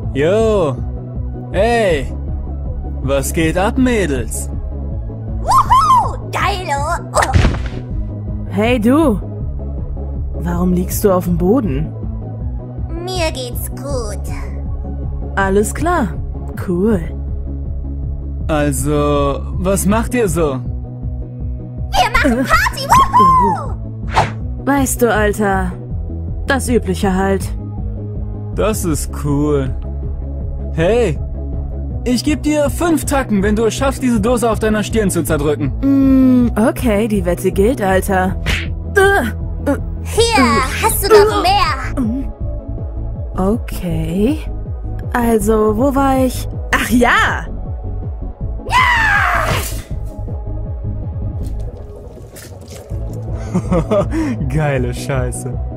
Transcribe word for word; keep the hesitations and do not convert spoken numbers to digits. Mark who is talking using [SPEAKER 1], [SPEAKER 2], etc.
[SPEAKER 1] Jo. Ey. Was geht ab, Mädels?
[SPEAKER 2] Wuhu! Geilo! Oh.
[SPEAKER 3] Hey du! Warum liegst du auf dem Boden?
[SPEAKER 2] Mir geht's gut.
[SPEAKER 3] Alles klar. Cool.
[SPEAKER 1] Also, was macht ihr so?
[SPEAKER 2] Wir machen Party! Wuhu!
[SPEAKER 3] Weißt du, Alter, das Übliche halt.
[SPEAKER 1] Das ist cool. Hey, ich geb dir fünf Tacken, wenn du es schaffst, diese Dose auf deiner Stirn zu zerdrücken.
[SPEAKER 3] Mm, okay, die Wette gilt, Alter.
[SPEAKER 2] Hier, hast du noch mehr?
[SPEAKER 3] Okay. Also, wo war ich? Ach ja!
[SPEAKER 1] Geile Scheiße.